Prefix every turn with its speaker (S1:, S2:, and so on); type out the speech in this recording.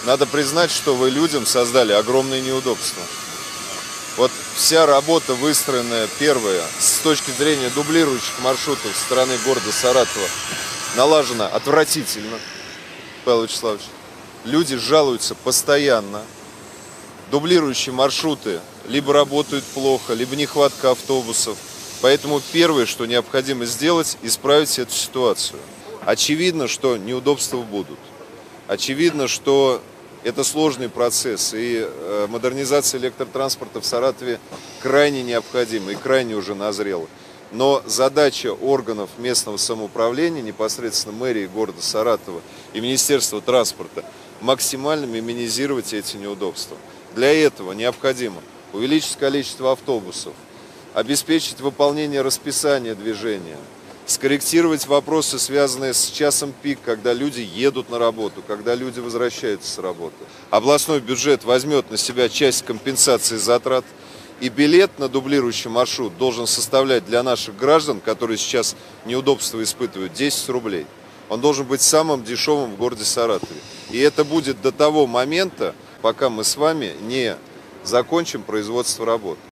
S1: надо признать, что вы людям создали огромные неудобства. Вот вся работа, выстроенная первая, с точки зрения дублирующих маршрутов со стороны города Саратова, налажена отвратительно, Павел Вячеславович. Люди жалуются постоянно. Дублирующие маршруты либо работают плохо, либо нехватка автобусов. Поэтому первое, что необходимо сделать, исправить эту ситуацию. Очевидно, что неудобства будут. Очевидно, что это сложный процесс, и модернизация электротранспорта в Саратове крайне необходима и крайне уже назрела. Но задача органов местного самоуправления, непосредственно мэрии города Саратова и Министерства транспорта, максимально минимизировать эти неудобства. Для этого необходимо увеличить количество автобусов, обеспечить выполнение расписания движения, скорректировать вопросы, связанные с часом пик, когда люди едут на работу, когда люди возвращаются с работы. Областной бюджет возьмет на себя часть компенсации затрат, и билет на дублирующий маршрут должен составлять для наших граждан, которые сейчас неудобства испытывают, 10 рублей. Он должен быть самым дешевым в городе Саратове. И это будет до того момента, пока мы с вами не закончим производство работ.